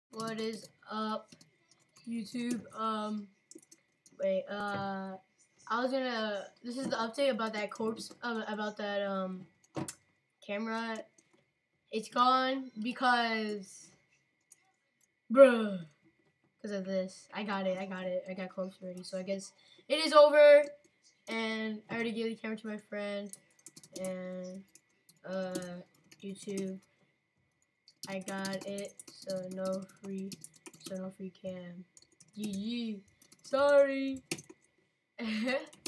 What is up, YouTube? Wait, I was gonna. This is the update about that corpse. About that camera. It's gone because, bruh, because of this. I got it. I got corpse ready. So I guess it is over. And I already gave the camera to my friend. And YouTube. I got it. So no free cam. GG. Sorry.